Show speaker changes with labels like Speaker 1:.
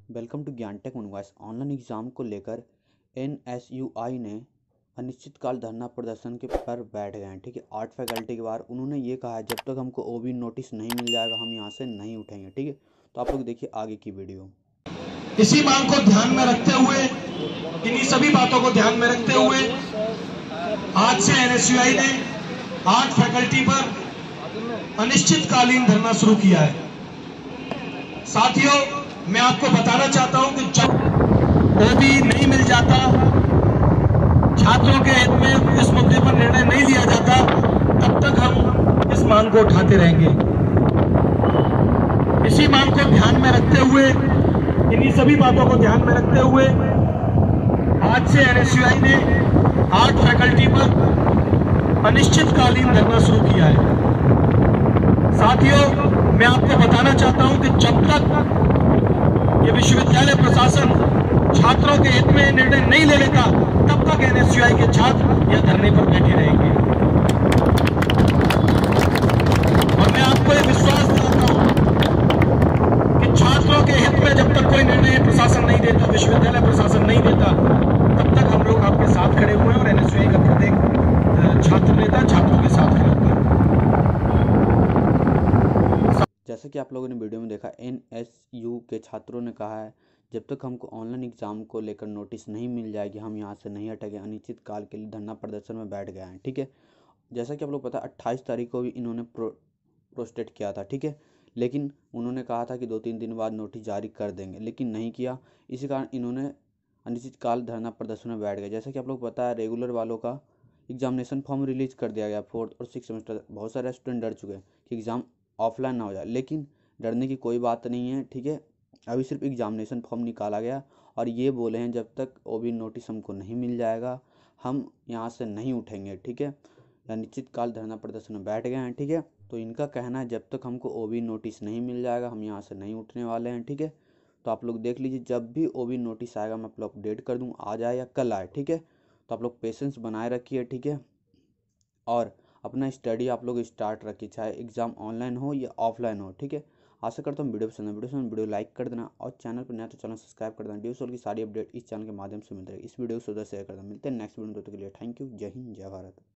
Speaker 1: Welcome to ज्ञानटेक मनवाइस। Online exam को लेकर एनएसयूआई ने अनिश्चितकाल धरना प्रदर्शन के पर बैठ गए हैं। ठीक है, 8 फैकल्टी के बाहर उन्होंने ये कहा है जब तक हमको ओबी नोटिस नहीं मिल जाएगा हम यहाँ से नहीं उठेंगे। ठीक है, तो आप लोग देखिए आगे की वीडियो।
Speaker 2: इसी मांग को ध्यान में रखते हुए, इन्हीं सभी बातों को ध्यान में रखते हुए आज से एनएसयूआई ने 8 फैकल्टी पर अनिश्चितकालीन धरना शुरू किया है। साथियों, मैं आपको बताना चाहता हूं कि जब ओबी नहीं मिल जाता, छात्रों के हित में इस मुद्दे पर निर्णय नहीं लिया जाता, तब तक हम इस मांग को उठाते रहेंगे। इसी मांग को ध्यान में रखते हुए, इन्हीं सभी बातों को ध्यान में रखते हुए आज से एनएसयूआई ने 8 फैकल्टी पर अनिश्चितकालीन धरना शुरू किया है। साथियों, मैं आपको बताना चाहता हूं कि जब तक ये विश्वविद्यालय प्रशासन छात्रों के हित में निर्णय नहीं ले लेता, तब तक एनएसयूआई के छात्र यह धरने पर बैठे रहेंगे। और मैं आपको यह विश्वास दिलाता हूं कि छात्रों के हित में जब तक कोई निर्णय प्रशासन नहीं देता, विश्वविद्यालय प्रशासन नहीं देता, तब तक हम लोग आपके साथ खड़े हुए हैं और एनएसयूआई का प्रत्येक छात्र नेता छात्रों के साथ खड़े होता है।
Speaker 1: जैसा कि आप लोगों ने वीडियो में देखा, एनएसयू के छात्रों ने कहा है जब तक हमको ऑनलाइन एग्जाम को लेकर नोटिस नहीं मिल जाएगी हम यहाँ से नहीं हटेंगे। अनिश्चितकाल के लिए धरना प्रदर्शन में बैठ गए हैं। ठीक है, जैसा कि आप लोग पता 28 तारीख को भी इन्होंने प्रोस्टेट किया था। ठीक है, लेकिन उन्होंने कहा था कि 2-3 दिन बाद नोटिस जारी कर देंगे, लेकिन नहीं किया। इसी कारण इन्होंने अनिश्चितकाल धरना प्रदर्शन में बैठ गए। जैसा कि आप लोग पता है, रेगुलर वालों का एग्जामिनेशन फॉर्म रिलीज कर दिया गया 4th और 6th सेमेस्टर। बहुत सारे स्टूडेंट डर चुके हैं कि एग्ज़ाम ऑफलाइन ना हो जाए, लेकिन डरने की कोई बात नहीं है। ठीक है, अभी सिर्फ एग्जामिनेशन फॉर्म निकाला गया और ये बोले हैं जब तक ओबी नोटिस हमको नहीं मिल जाएगा हम यहाँ से नहीं उठेंगे। ठीक है, अनिश्चितकाल धरना प्रदर्शन में बैठ गए हैं। ठीक है, तो इनका कहना है जब तक हमको ओबी नोटिस नहीं मिल जाएगा हम यहाँ से नहीं उठने वाले हैं। ठीक है, तो आप लोग देख लीजिए, जब भी ओबी नोटिस आएगा मैं आप लोग अपडेट कर दूँ, आज आए या कल आए। ठीक है, तो आप लोग पेशेंस बनाए रखिए। ठीक है, और अपना स्टडी आप लोग स्टार्ट रखिए, चाहे एग्ज़ाम ऑनलाइन हो या ऑफलाइन हो। ठीक है, आशा करता हूँ वीडियो पसंद है। वीडियो लाइक कर देना और चैनल पर नया तो चैनल सब्सक्राइब कर देना। ड्यूसोल की सारी अपडेट इस चैनल के माध्यम से मिलती है। इस वीडियो को शेयर कर देना। मिलते हैं नेक्स्ट वीडियो में, तब तक के लिए थैंक यू। जय हिंद, जय भारत।